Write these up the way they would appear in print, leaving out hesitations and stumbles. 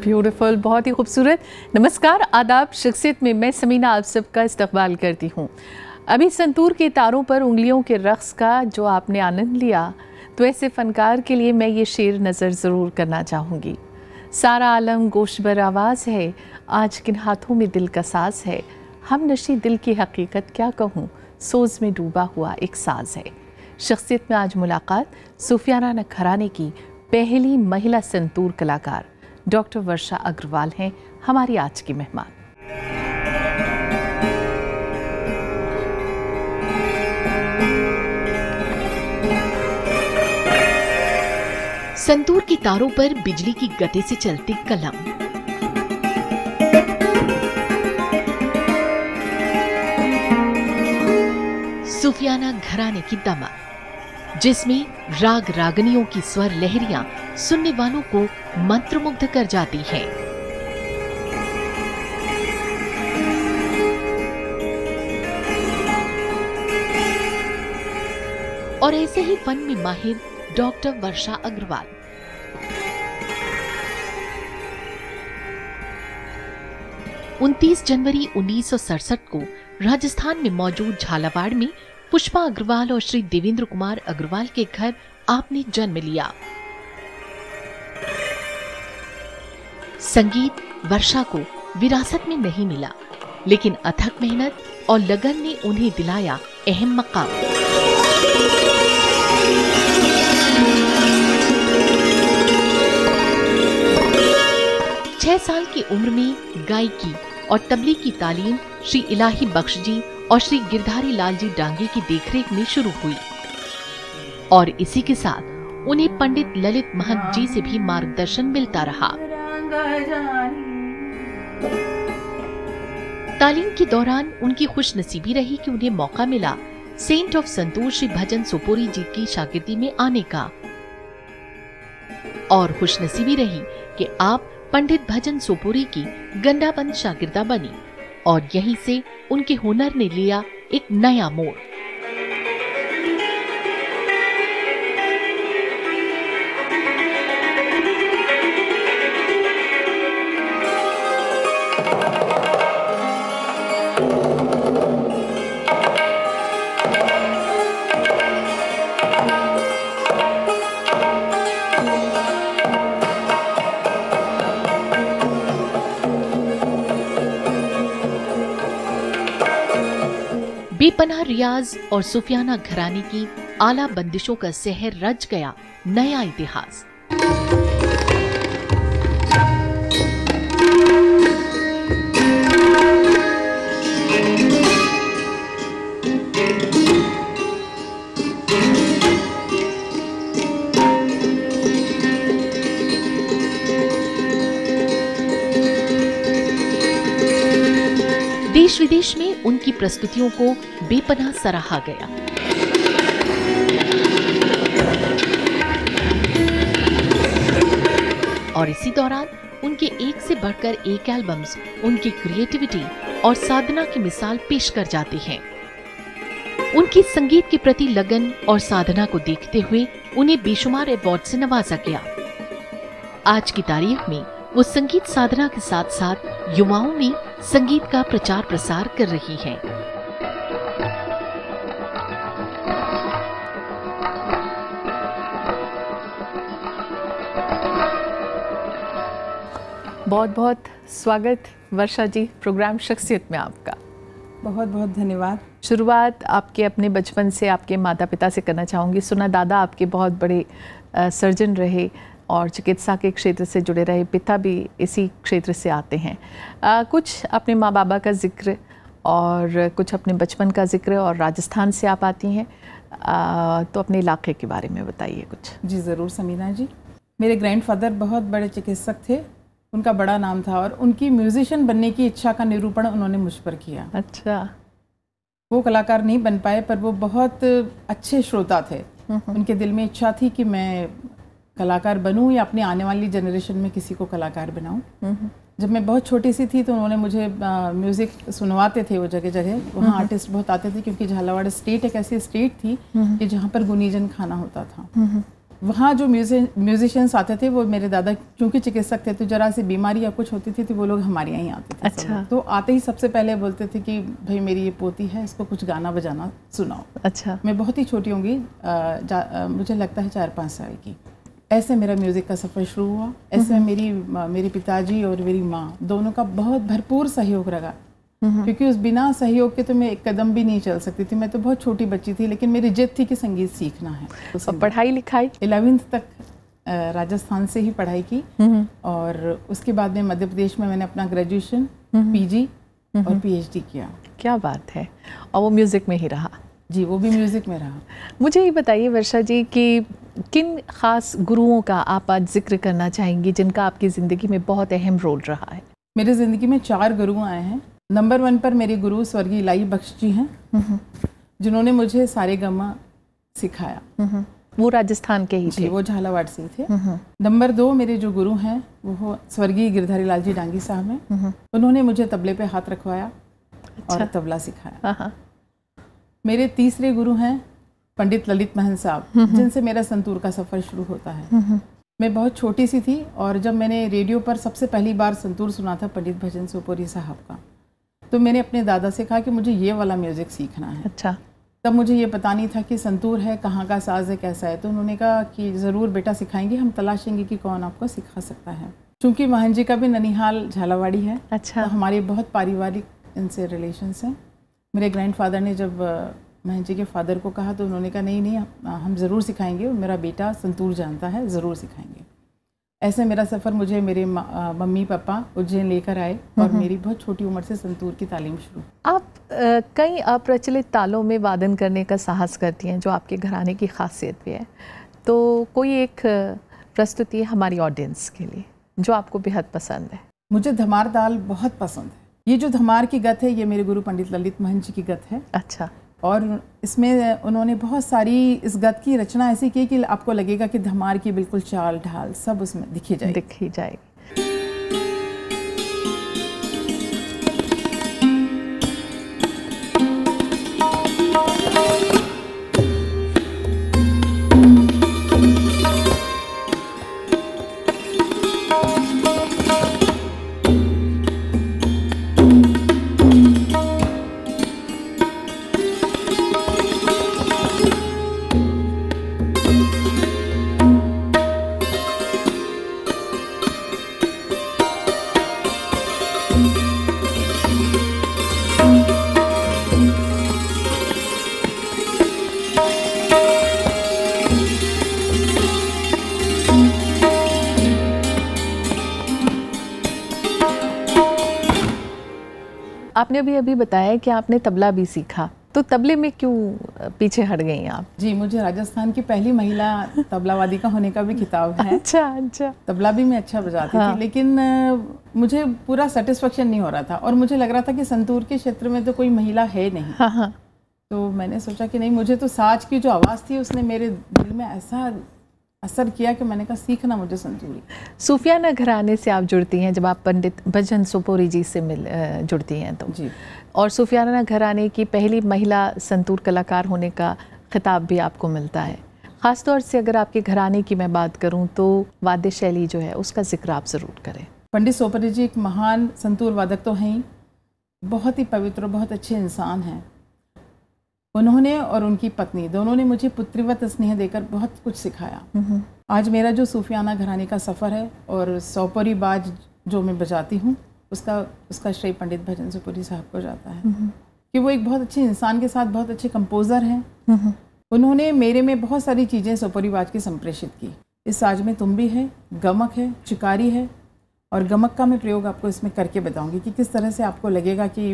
Beautiful, बहुत ही खूबसूरत। नमस्कार, आदाब। शख्सियत में मैं समीना आप सबका इस्तकबाल करती हूँ। अभी संतूर के तारों पर उंगलियों के रक़्स का जो आपने आनंद लिया, तो ऐसे फ़नकार के लिए मैं ये शेर नज़र ज़रूर करना चाहूँगी। सारा आलम गोशबर आवाज़ है, आज किन हाथों में दिल का साज़ है। हम नशी दिल की हकीकत क्या कहूँ, सोज़ में डूबा हुआ एक साज़ है। शख्सियत में आज मुलाकात सूफियाना घराने की पहली महिला संतूर कलाकार डॉक्टर वर्षा अग्रवाल हैं हमारी आज की मेहमान। संतूर की तारों पर बिजली की गति से चलती कलम, सूफियाना घराने की दमक, जिसमें राग रागनियों की स्वर लहरियां सुनने वालों को मंत्रमुग्ध कर जाती हैं। और ऐसे ही फन में माहिर डॉक्टर वर्षा अग्रवाल। जनवरी 1967 को राजस्थान में मौजूद झालावाड़ में पुष्पा अग्रवाल और श्री देवेंद्र कुमार अग्रवाल के घर आपने जन्म लिया। संगीत वर्षा को विरासत में नहीं मिला, लेकिन अथक मेहनत और लगन ने उन्हें दिलाया अहम मकाम। छह साल की उम्र में गायकी और तबली की तालीम श्री इलाही बख्श जी और श्री गिरधारी लाल जी डांगे की देखरेख में शुरू हुई, और इसी के साथ उन्हें पंडित ललित महंत जी से भी मार्गदर्शन मिलता रहा। तालीम के दौरान उनकी खुशनसीबी रही कि उन्हें मौका मिला सेंट ऑफ संतूर श्री भजन सोपोरी जी की शागिर्दी में आने का, और खुशनसीबी रही कि आप पंडित भजन सोपोरी की गंडाबंद शागिर्दा बनी, और यहीं से उनके हुनर ने लिया एक नया मोड़। बेपनाह रियाज और सूफियाना घराने की आला बंदिशों का सहर रच गया नया इतिहास। देश विदेश में उनकी प्रस्तुतियों को बेपनाह सराहा गया। और इसी दौरान उनके एक से बढ़कर एक एल्बम्स उनकी क्रिएटिविटी और साधना की मिसाल पेश कर जाते हैं। उनकी संगीत के प्रति लगन और साधना को देखते हुए उन्हें बेशुमार अवार्ड से नवाजा गया। आज की तारीख में वो संगीत साधना के साथ साथ युवाओं में संगीत का प्रचार प्रसार कर रही हैं। बहुत बहुत स्वागत वर्षा जी प्रोग्राम शख्सियत में आपका। बहुत बहुत धन्यवाद। शुरुआत आपके अपने बचपन से आपके माता पिता से करना चाहूँगी। सुना दादा आपके बहुत बड़े सर्जन रहे और चिकित्सा के क्षेत्र से जुड़े रहे, पिता भी इसी क्षेत्र से आते हैं। कुछ अपने माँ बाबा का जिक्र और कुछ अपने बचपन का जिक्र, और राजस्थान से आप आती हैं, तो अपने इलाके के बारे में बताइए कुछ। जी ज़रूर समीना जी। मेरे ग्रैंडफादर बहुत बड़े चिकित्सक थे, उनका बड़ा नाम था, और उनकी म्यूजिशियन बनने की इच्छा का निरूपण उन्होंने मुझ पर किया। अच्छा। वो कलाकार नहीं बन पाए, पर वो बहुत अच्छे श्रोता थे। उनके दिल में इच्छा थी कि मैं कलाकार बनूं या अपने आने वाली जनरेशन में किसी को कलाकार बनाऊं। जब मैं बहुत छोटी सी थी तो उन्होंने मुझे म्यूज़िक सुनवाते थे वो जगह जगह। वहाँ आर्टिस्ट बहुत आते थे, क्योंकि झालावाड़ स्टेट एक ऐसी स्टेट थी कि जहाँ पर गुनीजन खाना होता था। वहाँ जो म्यूजिशियंस आते थे वो मेरे दादा क्योंकि चिकित्सक थे तो जरा सी बीमारी या कुछ होती थी तो वो लोग हमारे यहाँ ही आते थे। अच्छा। तो आते ही सबसे पहले बोलते थे कि भाई मेरी ये पोती है, इसको कुछ गाना बजाना सुनाओ। अच्छा। मैं बहुत ही छोटी होंगी, मुझे लगता है 4-5 साल की। ऐसे मेरा म्यूज़िक का सफ़र शुरू हुआ। ऐसे मेरे पिताजी और मेरी माँ दोनों का बहुत भरपूर सहयोग रहा, क्योंकि उस बिना सहयोग के तो मैं एक कदम भी नहीं चल सकती थी। मैं तो बहुत छोटी बच्ची थी, लेकिन मेरी जिद थी कि संगीत सीखना है। और पढ़ाई लिखाई 11th तक राजस्थान से ही पढ़ाई की, और उसके बाद में मध्य प्रदेश में मैंने अपना ग्रेजुएशन, पीजी और पीएचडी किया। क्या बात है। और वो म्यूज़िक में ही रहा? जी, वो भी म्यूज़िक में रहा। मुझे ये बताइए वर्षा जी कि किन ख़ास गुरुओं का आप आज जिक्र करना चाहेंगी जिनका आपकी ज़िंदगी में बहुत अहम रोल रहा है? मेरी ज़िंदगी में 4 गुरु आए हैं। नंबर 1 पर मेरे गुरु स्वर्गीय इलाई बख्श जी हैं, जिन्होंने मुझे सारेगामा सिखाया। वो राजस्थान के ही थे? वो झालावाड़ से थे। नंबर 2 मेरे जो गुरु हैं वो स्वर्गीय गिरधारी लाल जी डांगी साहब हैं। उन्होंने मुझे तबले पे हाथ रखवाया और तबला सिखाया। मेरे तीसरे गुरु हैं पंडित ललित महन साहब, जिनसे मेरा संतूर का सफ़र शुरू होता है। मैं बहुत छोटी सी थी और जब मैंने रेडियो पर सबसे पहली बार संतूर सुना था पंडित भजन सोपोरी साहब का, तो मैंने अपने दादा से कहा कि मुझे ये वाला म्यूज़िक सीखना है। अच्छा। तब मुझे ये पता नहीं था कि संतूर है, कहाँ का साज है, कैसा है। तो उन्होंने कहा कि ज़रूर बेटा सिखाएंगे, हम तलाशेंगे कि कौन आपको सिखा सकता है। चूँकि महन जी का भी ननिहाल झालावाड़ी है। अच्छा। तो हमारे बहुत पारिवारिक इनसे रिलेशंस हैं। मेरे ग्रैंडफादर ने जब महन जी के फादर को कहा तो उन्होंने कहा नहीं हम ज़रूर सिखाएंगे, मेरा बेटा संतूर जानता है, ज़रूर सिखाएंगे। ऐसे मेरा सफ़र मुझे मेरे मम्मी पापा उज्जैन लेकर आए और मेरी बहुत छोटी उम्र से संतूर की तालीम शुरू। आप कई अप्रचलित तालों में वादन करने का साहस करती हैं, जो आपके घराने की खासियत भी है। तो कोई एक प्रस्तुति हमारी ऑडियंस के लिए जो आपको बेहद पसंद है? मुझे धमार ताल बहुत पसंद है। ये जो धमार की गत है ये मेरे गुरु पंडित ललित महन जी की गत है। अच्छा। और इसमें उन्होंने बहुत सारी इस गत की रचना ऐसी की कि आपको लगेगा कि धमार की बिल्कुल चाल ढाल सब उसमें दिखी जाएगी। आपने अभी बताया कि आपने तबला भी सीखा, तो तबले में क्यों पीछे हट गई आप? जी, मुझे राजस्थान की पहली महिला तबलावादिका होने का भी खिताब है। अच्छा। तबला भी मैं अच्छा बजाती थी, लेकिन मुझे पूरा सेटिस्फेक्शन नहीं हो रहा था और मुझे लग रहा था कि संतूर के क्षेत्र में तो कोई महिला है नहीं। तो मैंने सोचा कि नहीं, मुझे तो साज की जो आवाज़ थी उसने मेरे दिल में ऐसा असर किया कि मैंने कहा सीखना मुझे संतूरी। सूफियाना घराने से आप जुड़ती हैं जब आप पंडित भजन सोपोरी जी से जुड़ती हैं तो जी। और सूफियाना घराने की पहली महिला संतूर कलाकार होने का खिताब भी आपको मिलता है। ख़ास तौर से अगर आपके घराने की मैं बात करूं तो वाद्य शैली जो है उसका जिक्र आप ज़रूर करें। पंडित सोपोरी जी एक महान संतूर वादक तो हैं, बहुत ही पवित्र, बहुत अच्छे इंसान हैं। उन्होंने और उनकी पत्नी दोनों ने मुझे पुत्रीवत स्नेह देकर बहुत कुछ सिखाया। आज मेरा जो सूफियाना घराने का सफ़र है और सोपोरी बाज जो मैं बजाती हूँ उसका श्रेय पंडित भजन सोपोरी साहब को जाता है कि वो एक बहुत अच्छे इंसान के साथ बहुत अच्छे कंपोज़र हैं। उन्होंने मेरे में बहुत सारी चीज़ें सोपोरी बाज की संप्रेषित की। इस साज में तुम्बी है, गमक है, चिकारी है और गमक का मैं प्रयोग आपको इसमें करके बताऊँगी कि किस तरह से आपको लगेगा कि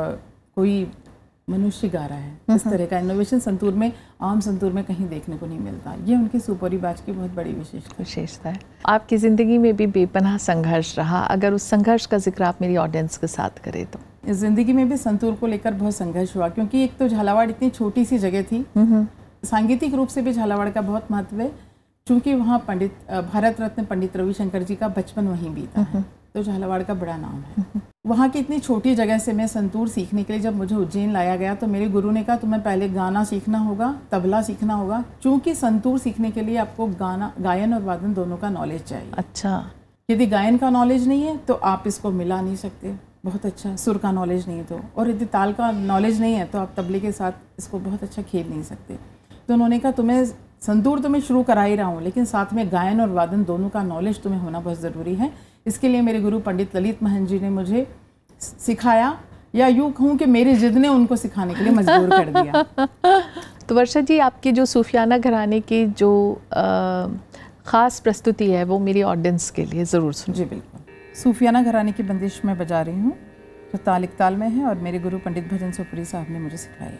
कोई मनुष्य गा रहा है। इस तरह का इनोवेशन संतूर में, आम संतूर में कहीं देखने को नहीं मिलता। ये उनकी सोपोरी बाज की बहुत बड़ी विशेषता है। आपकी ज़िंदगी में भी बेपनाह संघर्ष रहा, अगर उस संघर्ष का जिक्र आप मेरी ऑडियंस के साथ करें तो? इस ज़िंदगी में भी संतूर को लेकर बहुत संघर्ष हुआ, क्योंकि एक तो झालावाड़ इतनी छोटी सी जगह थी। सांगीतिक रूप से भी झालावाड़ का बहुत महत्व है, चूँकि वहाँ भारत रत्न पंडित रविशंकर जी का बचपन वहीं बीता है, तो झालावाड़ का बड़ा नाम है। वहाँ की इतनी छोटी जगह से मैं संतूर सीखने के लिए जब मुझे उज्जैन लाया गया तो मेरे गुरु ने कहा तुम्हें पहले गाना सीखना होगा, तबला सीखना होगा, क्योंकि संतूर सीखने के लिए आपको गायन और वादन दोनों का नॉलेज चाहिए। अच्छा। यदि गायन का नॉलेज नहीं है तो आप इसको मिला नहीं सकते, बहुत अच्छा सुर का नॉलेज नहीं है तो, और यदि ताल का नॉलेज नहीं है तो आप तबले के साथ इसको बहुत अच्छा खेल नहीं सकते। तो उन्होंने कहा तुम्हें संतूर तो मैं शुरू करा ही रहा हूँ, लेकिन साथ में गायन और वादन दोनों का नॉलेज तुम्हें होना बहुत ज़रूरी है। इसके लिए मेरे गुरु पंडित ललित महंत जी ने मुझे सिखाया, या यूँ कहूँ कि मेरी जिद ने उनको सिखाने के लिए मजबूर कर दिया। तो वर्षा जी, आपकी जो सूफियाना घराने की जो ख़ास प्रस्तुति है वो मेरी ऑडियंस के लिए ज़रूर सुनिए। जी बिल्कुल। सूफियाना घराने की बंदिश मैं बजा रही हूँ, जो ताल इकताल में है और मेरे गुरु पंडित भजन सुपुरी साहब ने मुझे सिखाई।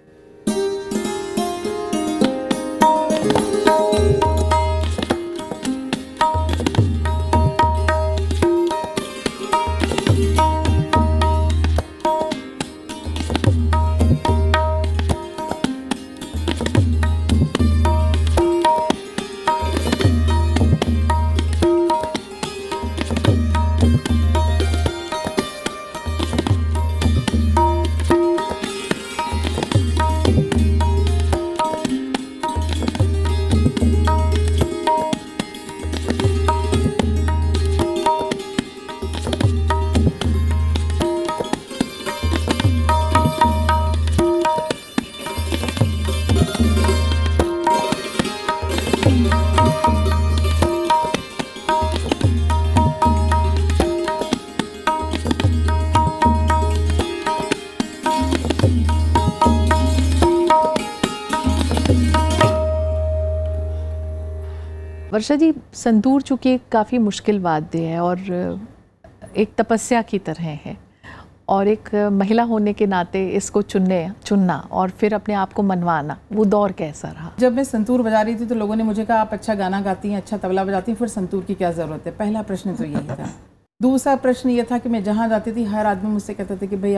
वर्षा जी, संतूर चूँकि काफ़ी मुश्किल वाद्य है और एक तपस्या की तरह है, और एक महिला होने के नाते इसको चुनना और फिर अपने आप को मनवाना, वो दौर कैसा रहा? जब मैं संतूर बजा रही थी तो लोगों ने मुझे कहा आप अच्छा गाना गाती हैं, अच्छा तबला बजाती हैं, फिर संतूर की क्या ज़रूरत है। पहला प्रश्न तो यही था। दूसरा प्रश्न ये था कि मैं जहाँ जाती थी हर आदमी मुझसे कहता था कि भाई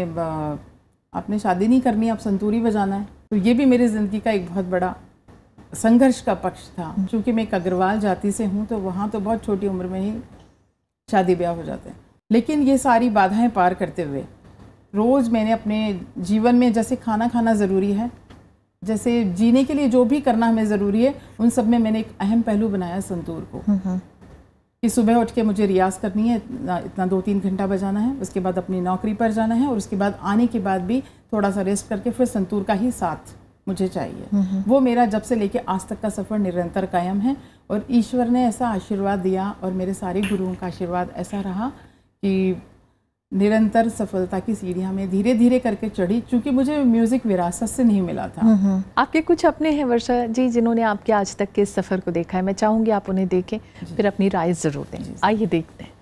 आपने शादी नहीं करनी, आप संतूर ही बजाना है। तो ये भी मेरी ज़िंदगी का एक बहुत बड़ा संघर्ष का पक्ष था, क्योंकि मैं एक अग्रवाल जाति से हूँ, तो वहाँ तो बहुत छोटी उम्र में ही शादी ब्याह हो जाते हैं। लेकिन ये सारी बाधाएं पार करते हुए रोज़ मैंने अपने जीवन में, जैसे खाना खाना ज़रूरी है, जैसे जीने के लिए जो भी करना हमें ज़रूरी है, उन सब में मैंने एक अहम पहलू बनाया संतूर को, कि सुबह उठ के मुझे रियाज़ करनी है, इतना 2-3 घंटा बजाना है, उसके बाद अपनी नौकरी पर जाना है, और उसके बाद आने के बाद भी थोड़ा सा रेस्ट करके फिर संतूर का ही साथ मुझे चाहिए। वो मेरा जब से लेके आज तक का सफ़र निरंतर कायम है, और ईश्वर ने ऐसा आशीर्वाद दिया और मेरे सारे गुरुओं का आशीर्वाद ऐसा रहा कि निरंतर सफलता की सीढ़ियाँ में धीरे धीरे करके चढ़ी, क्योंकि मुझे म्यूज़िक विरासत से नहीं मिला था। आपके कुछ अपने हैं वर्षा जी जिन्होंने आपके आज तक के इस सफ़र को देखा है, मैं चाहूँगी आप उन्हें देखें, फिर अपनी राय ज़रूर दें। आइए देखते हैं।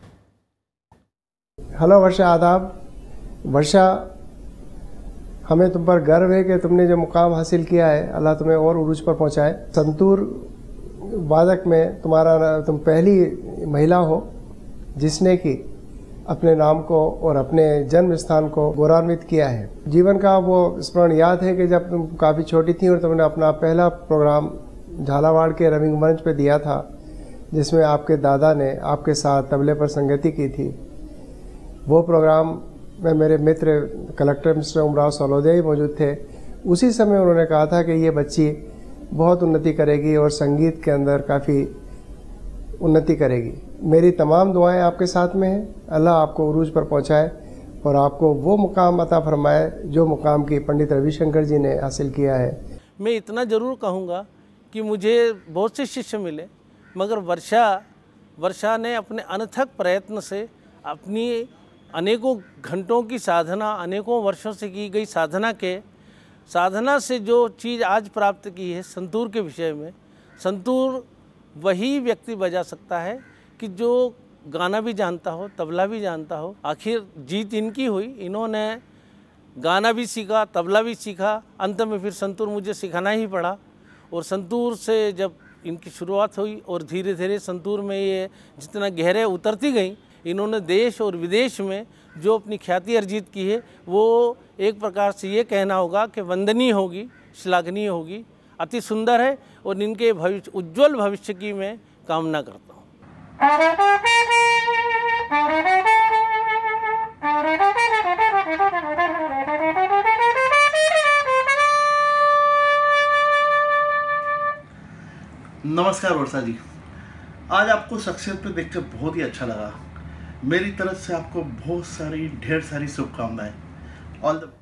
हेलो वर्षा, आदाब। वर्षा, हमें तुम पर गर्व है कि तुमने जो मुकाम हासिल किया है, अल्लाह तुम्हें और उरूज पर पहुंचाए। संतूर वादक में तुम पहली महिला हो जिसने कि अपने नाम को और अपने जन्म स्थान को गौरवान्वित किया है। जीवन का वो स्मरण याद है कि जब तुम काफ़ी छोटी थी और तुमने अपना पहला प्रोग्राम झालावाड़ के रंगमंच पे दिया था, जिसमें आपके दादा ने आपके साथ तबले पर संगति की थी। वो प्रोग्राम में मेरे मित्र कलेक्टर मिस्टर उमराव सलोदिया ही मौजूद थे। उसी समय उन्होंने कहा था कि ये बच्ची बहुत उन्नति करेगी और संगीत के अंदर काफ़ी उन्नति करेगी। मेरी तमाम दुआएं आपके साथ में हैं। अल्लाह आपको उरूज पर पहुंचाए और आपको वो मुकाम अता फरमाए जो मुकाम की पंडित रविशंकर जी ने हासिल किया है। मैं इतना ज़रूर कहूँगा कि मुझे बहुत से शिष्य मिले, मगर वर्षा ने अपने अनथक प्रयत्न से अपनी अनेकों घंटों की साधना, अनेकों वर्षों से की गई साधना से जो चीज़ आज प्राप्त की है संतूर के विषय में, संतूर वही व्यक्ति बजा सकता है कि जो गाना भी जानता हो, तबला भी जानता हो। आखिर जीत इनकी हुई, इन्होंने गाना भी सीखा, तबला भी सीखा, अंत में फिर संतूर मुझे सिखाना ही पड़ा। और संतूर से जब इनकी शुरुआत हुई और धीरे धीरे संतूर में ये जितना गहरे उतरती गई, इन्होंने देश और विदेश में जो अपनी ख्याति अर्जित की है, वो एक प्रकार से ये कहना होगा कि वंदनीय होगी, श्लाघनीय होगी, अति सुंदर है, और इनके उज्ज्वल भविष्य की मैं कामना करता हूँ। नमस्कार वर्षा जी, आज आपको शख्सियत पे देखकर बहुत ही अच्छा लगा। मेरी तरफ से आपको बहुत सारी ढेर सारी शुभकामनाएं। ऑल द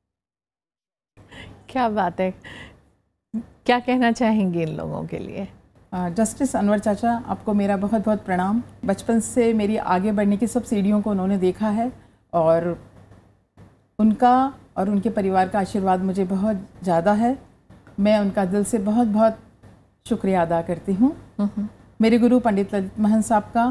क्या बात है, क्या कहना चाहेंगे इन लोगों के लिए? जस्टिस अनवर चाचा, आपको मेरा बहुत बहुत प्रणाम। बचपन से मेरी आगे बढ़ने की सब सीढ़ियों को उन्होंने देखा है और उनका और उनके परिवार का आशीर्वाद मुझे बहुत ज़्यादा है। मैं उनका दिल से बहुत बहुत शुक्रिया अदा करती हूँ। मेरे गुरु पंडित ललित महंत साहब का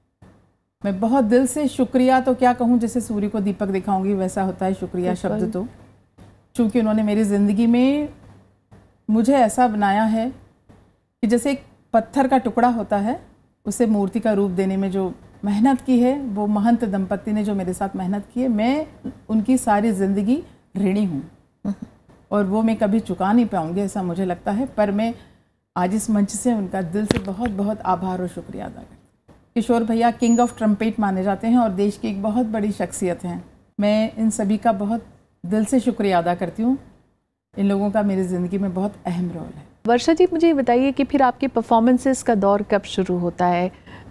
मैं बहुत दिल से शुक्रिया तो क्या कहूँ, जैसे सूर्य को दीपक दिखाऊंगी वैसा होता है शुक्रिया शब्द। तो चूँकि उन्होंने मेरी ज़िंदगी में मुझे ऐसा बनाया है कि जैसे एक पत्थर का टुकड़ा होता है, उसे मूर्ति का रूप देने में जो मेहनत की है, वो महंत दंपति ने जो मेरे साथ मेहनत की है, मैं उनकी सारी ज़िंदगी ऋणी हूँ और वो मैं कभी चुका नहीं पाऊँगी ऐसा मुझे लगता है। पर मैं आज इस मंच से उनका दिल से बहुत बहुत आभार और शुक्रिया अदा करती हूँ। किशोर भैया किंग ऑफ ट्रम्पेट माने जाते हैं और देश की एक बहुत बड़ी शख्सियत हैं। मैं इन सभी का बहुत दिल से शुक्रिया अदा करती हूँ। इन लोगों का मेरी ज़िंदगी में बहुत अहम रोल है। वर्षा जी, मुझे बताइए कि फिर आपके परफॉर्मेंसेस का दौर कब शुरू होता है?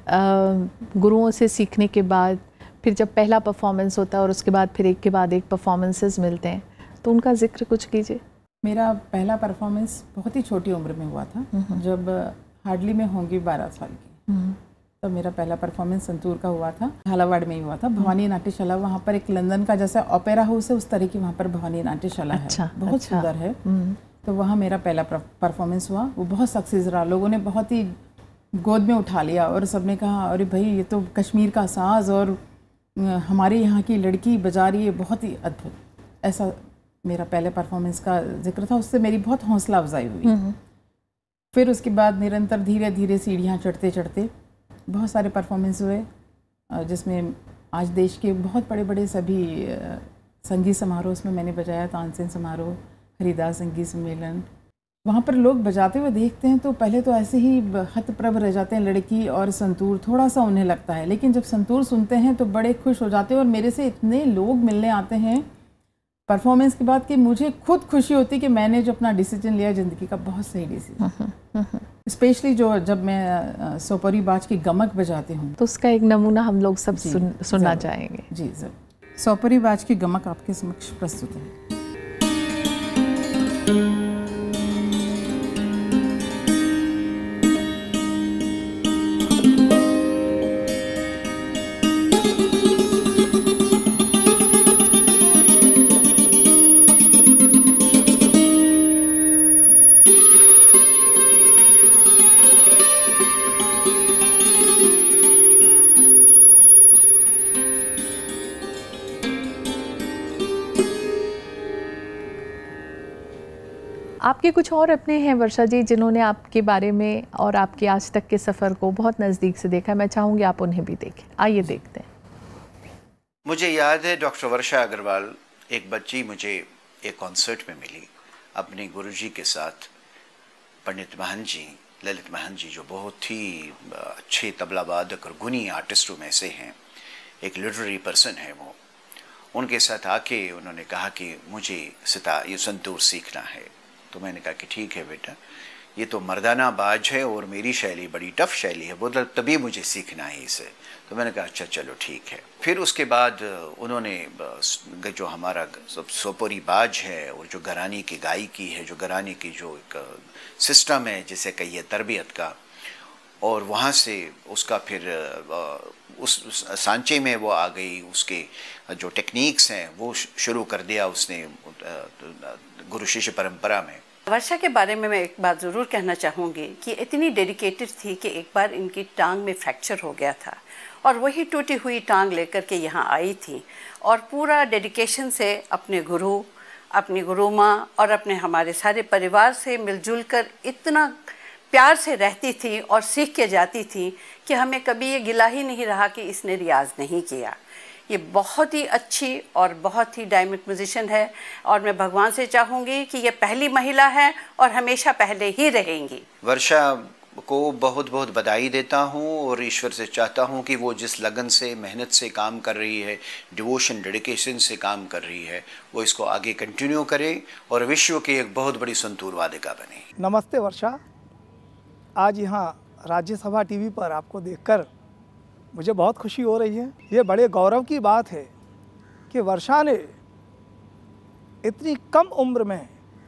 गुरुओं से सीखने के बाद फिर जब पहला परफॉर्मेंस होता है और उसके बाद फिर एक के बाद एक परफॉर्मेंसेस मिलते हैं, तो उनका जिक्र कुछ कीजिए। मेरा पहला परफॉर्मेंस बहुत ही छोटी उम्र में हुआ था, जब हार्डली मैं होंगी 12 साल की। तो मेरा पहला परफॉर्मेंस संतूर का हुआ था, झालावाड़ में ही हुआ था, भवानी नाट्यशाला। वहाँ पर एक लंदन का जैसा ओपेरा हाउस है, उस तरह की वहाँ पर भवानी नाट्यशाला है, बहुत सुंदर है। तो वहाँ मेरा पहला परफॉर्मेंस हुआ, वो बहुत सक्सेस रहा। लोगों ने बहुत ही गोद में उठा लिया और सबने कहा अरे भाई ये तो कश्मीर का साज और हमारे यहाँ की लड़की बजा रही है, बहुत ही अद्भुत। ऐसा मेरा पहले परफॉर्मेंस का जिक्र था, उससे मेरी बहुत हौसला अफजाई हुई। फिर उसके बाद निरंतर धीरे धीरे सीढ़ियाँ चढ़ते चढ़ते बहुत सारे परफॉर्मेंस हुए, जिसमें आज देश के बहुत बड़े बड़े सभी संगीत समारोह उसमें मैंने बजाया। तानसेन समारोह, हरिदास संगीत सम्मेलन, वहाँ पर लोग बजाते हुए देखते हैं तो पहले तो ऐसे ही हतप्रभ रह जाते हैं। लड़की और संतूर थोड़ा सा उन्हें लगता है, लेकिन जब संतूर सुनते हैं तो बड़े खुश हो जाते हैं। और मेरे से इतने लोग मिलने आते हैं परफॉर्मेंस के बाद कि मुझे खुद खुशी होती कि मैंने जो अपना डिसीजन लिया ज़िंदगी का बहुत सही डिसीजन। स्पेशली जो जब मैं सोपोरी बाज की गमक बजाती हूँ, तो उसका एक नमूना हम लोग सब सुनना चाहेंगे। जी ज़रूर। सोपोरी बाज की गमक आपके समक्ष प्रस्तुत है। आपके कुछ और अपने हैं वर्षा जी, जिन्होंने आपके बारे में और आपके आज तक के सफ़र को बहुत नज़दीक से देखा। मैं चाहूँगी आप उन्हें भी देखें। आइए देखते हैं। मुझे याद है डॉक्टर वर्षा अग्रवाल, एक बच्ची मुझे एक कॉन्सर्ट में मिली अपने गुरुजी के साथ, पंडित महंत जी, ललित महंत जी, जो बहुत ही अच्छे तबला वादक और गुनी आर्टिस्टों में से हैं, एक लिटरेरी पर्सन है वो। उनके साथ आके उन्होंने कहा कि मुझे ये संतूर सीखना है। तो मैंने कहा कि ठीक है बेटा, ये तो मर्दाना बाज है और मेरी शैली बड़ी टफ शैली है, बोल तभी मुझे सीखना है इसे। तो मैंने कहा अच्छा चलो ठीक है। फिर उसके बाद उन्होंने जो हमारा सोपोरी बाज है और जो घराने की गायकी है, जो घराने की जो एक सिस्टम है जिसे कहिए तरबियत का, और वहाँ से उसका फिर उस सांचे में वो आ गई, उसके जो टेक्निक्स हैं वो शुरू कर दिया उसने गुरु शिष्य परंपरा में। वर्षा के बारे में मैं एक बात ज़रूर कहना चाहूँगी कि इतनी डेडिकेटेड थी कि एक बार इनकी टांग में फ्रैक्चर हो गया था और वही टूटी हुई टांग लेकर के यहाँ आई थी और पूरा डेडिकेशन से अपने गुरु, अपनी गुरु माँ और अपने हमारे सारे परिवार से मिलजुल कर इतना प्यार से रहती थी और सीख के जाती थी कि हमें कभी ये गिला ही नहीं रहा कि इसने रियाज नहीं किया। ये बहुत ही अच्छी और बहुत ही डायमंड म्यूजिशियन है और मैं भगवान से चाहूँगी कि ये पहली महिला है और हमेशा पहले ही रहेंगी। वर्षा को बहुत बहुत बधाई देता हूँ और ईश्वर से चाहता हूँ कि वो जिस लगन से, मेहनत से काम कर रही है, डिवोशन, डेडिकेशन से काम कर रही है, वो इसको आगे कंटिन्यू करे और विश्व की एक बहुत बड़ी संतूर वादिका बने। नमस्ते वर्षा, आज यहाँ राज्यसभा टीवी पर आपको देखकर मुझे बहुत खुशी हो रही है। ये बड़े गौरव की बात है कि वर्षा ने इतनी कम उम्र में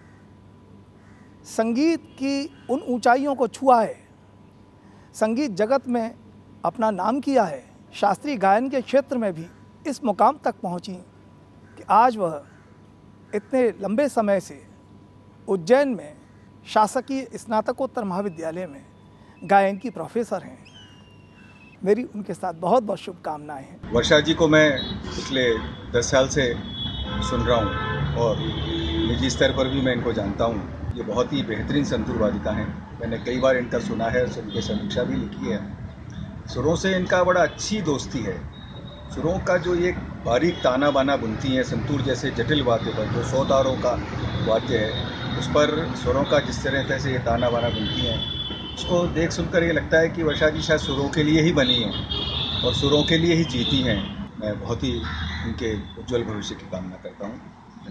संगीत की उन ऊंचाइयों को छुआ है, संगीत जगत में अपना नाम किया है, शास्त्रीय गायन के क्षेत्र में भी इस मुकाम तक पहुंची कि आज वह इतने लंबे समय से उज्जैन में शासकीय स्नातकोत्तर महाविद्यालय में गायन की प्रोफेसर हैं। मेरी उनके साथ बहुत बहुत शुभकामनाएं हैं। वर्षा जी को मैं पिछले 10 साल से सुन रहा हूँ और निजी स्तर पर भी मैं इनको जानता हूँ। ये बहुत ही बेहतरीन संतूर वादिका हैं। मैंने कई बार इनका सुना है, उनके समीक्षा भी लिखी है। सुरों से इनका बड़ा अच्छी दोस्ती है। सुरों का जो ये बारीक ताना बाना बुनती हैं संतूर जैसे जटिल वाद्य पर, जो 100 तारों का वाद्य है, उस पर सुरों का जिस तरह से ये ताना बाना बुनती हैं, उसको देख सुनकर ये लगता है कि वर्षा जी शायद सुरों के लिए ही बनी हैं और सुरों के लिए ही जीती हैं। मैं बहुत ही उनके उज्जवल भविष्य की कामना करता हूँ।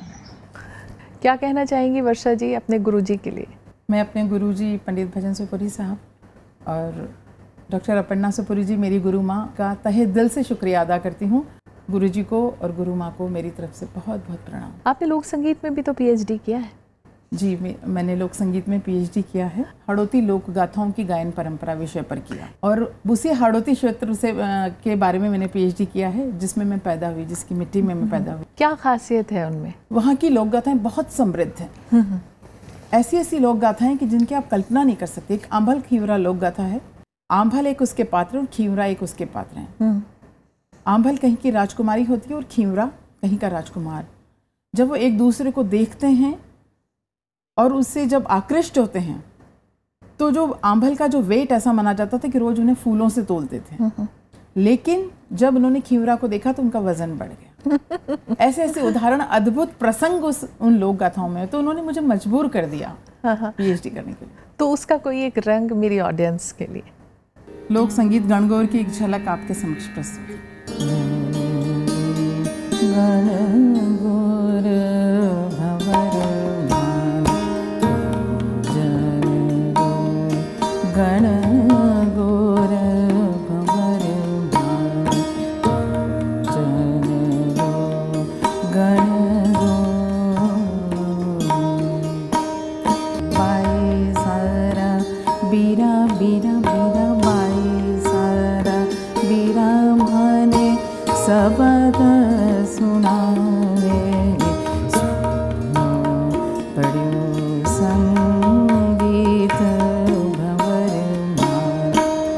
क्या कहना चाहेंगी वर्षा जी अपने गुरुजी के लिए? मैं अपने गुरुजी पंडित भजन सुपुरी साहब और डॉक्टर अपर्णा सुपुरी जी, मेरी गुरु माँ का तहे दिल से शुक्रिया अदा करती हूँ। गुरुजी को और गुरु माँ को मेरी तरफ से बहुत बहुत प्रणाम। आपने लोक संगीत में भी तो पीएचडी किया है? जी, मैंने लोक संगीत में पीएचडी किया है। हाड़ौती लोक गाथाओं की गायन परंपरा विषय पर किया और उसी हाड़ौती क्षेत्र से के बारे में मैंने पीएचडी किया है, जिसमें मैं पैदा हुई, जिसकी मिट्टी में मैं पैदा हुई। क्या खासियत है उनमें? वहाँ की लोक गाथाएं बहुत समृद्ध हैं। ऐसी ऐसी लोक गाथाएं कि जिनकी आप कल्पना नहीं कर सकते। एक आंभल खीवरा लोक गाथा है। आंभल एक उसके पात्र और खीवरा एक उसके पात्र हैं। आंभल कहीं की राजकुमारी होती है और खीवरा कहीं का राजकुमार। जब वो एक दूसरे को देखते हैं और उससे जब आकृष्ट होते हैं, तो जो आंभल का जो वेट ऐसा माना जाता था कि रोज उन्हें फूलों से तोलते थे, लेकिन जब उन्होंने खीवरा को देखा तो उनका वजन बढ़ गया। ऐसे ऐसे उदाहरण, अद्भुत प्रसंग उन लोक गाथाओं में, तो उन्होंने मुझे मजबूर कर दिया पीएचडी करने के लिए। तो उसका कोई एक रंग मेरी ऑडियंस के लिए? लोक संगीत गणगौर की एक झलक आपके समक्ष प्रस्तुत। गणगौर भंवर गणगौर भंवर बाई सारा बीरा बीरा बीरा बाई सारा बीरा माने सबद सुनावे सुनो पढ़ो संगीत भंवर मान।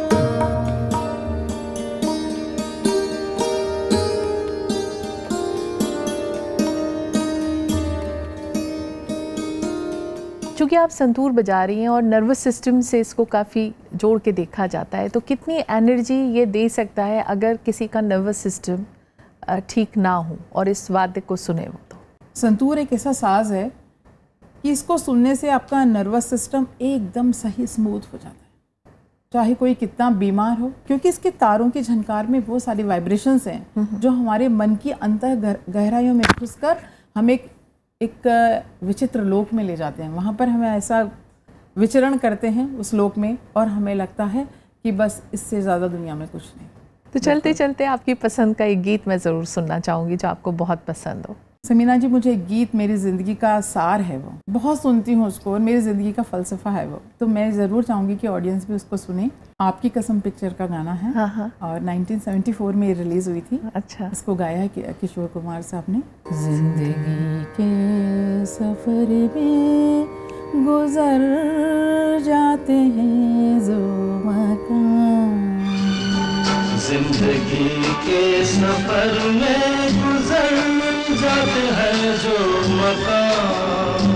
चूँकि आप संतूर बजा रही हैं और नर्वस सिस्टम से इसको काफ़ी जोड़ के देखा जाता है, तो कितनी एनर्जी ये दे सकता है अगर किसी का नर्वस सिस्टम ठीक ना हो और इस वाद्य को सुने वो? तो संतूर एक ऐसा साज है कि इसको सुनने से आपका नर्वस सिस्टम एकदम सही स्मूथ हो जाता है, चाहे कोई कितना बीमार हो, क्योंकि इसके तारों की झनकार में वो सारी वाइब्रेशंस हैं जो हमारे मन की अंतर गहराइयों में घुसकर हमें एक विचित्र लोक में ले जाते हैं। वहाँ पर हमें ऐसा विचरण करते हैं उस लोक में और हमें लगता है कि बस इससे ज़्यादा दुनिया में कुछ नहीं। तो चलते चलते आपकी पसंद का एक गीत मैं ज़रूर सुनना चाहूँगी जो आपको बहुत पसंद हो। समीना जी, मुझे गीत मेरी ज़िंदगी का सार है, वो बहुत सुनती हूँ उसको और मेरी ज़िंदगी का फ़लसफ़ा है वो, तो मैं ज़रूर चाहूँगी कि ऑडियंस भी उसको सुने। आपकी कसम पिक्चर का गाना है। हाँ। और 1974 में रिलीज़ हुई थी। अच्छा। इसको गाया है किशोर कुमार साहब ने। जिंदगी के सफ़र में गुजर जाते हैं जो मकाम, जिंदगी के सफर में गुजर जाते हैं जो मकाम,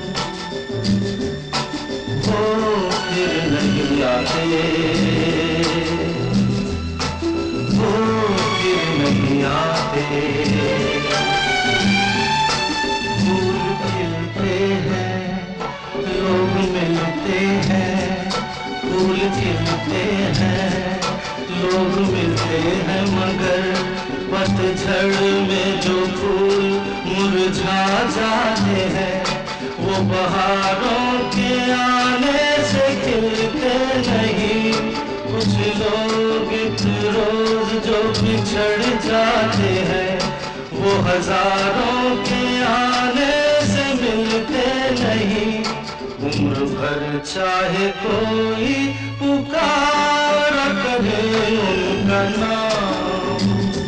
वो फिर नहीं आते, वो फिर नहीं आते। फूल खिलते हैं, लोग मिलते हैं, फूल खिलते हैं, लोग मिलते हैं, मगर पतझड़ में जो फूल मुरझा जाते हैं वो बहारों के आने से मिलते नहीं। कुछ लोग एक रोज जो बिछड़ जाते हैं, वो हजारों के आने से मिलते नहीं। उम्र भर चाहे कोई पुकार करे उनका नाम,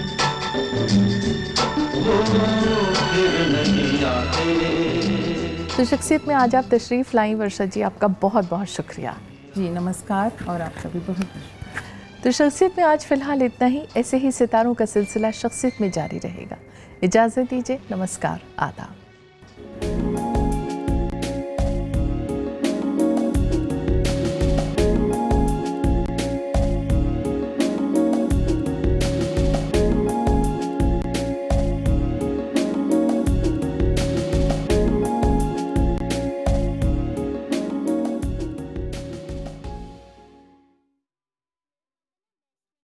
वो फिर नहीं आते। तो शख्सियत में आज आप तशरीफ़ लाई वर्षा जी, आपका बहुत बहुत शुक्रिया। जी नमस्कार, और आपका भी बहुत। तो शख्सियत में आज फ़िलहाल इतना ही। ऐसे ही सितारों का सिलसिला शख्सियत में जारी रहेगा। इजाज़त दीजिए, नमस्कार, आदाब।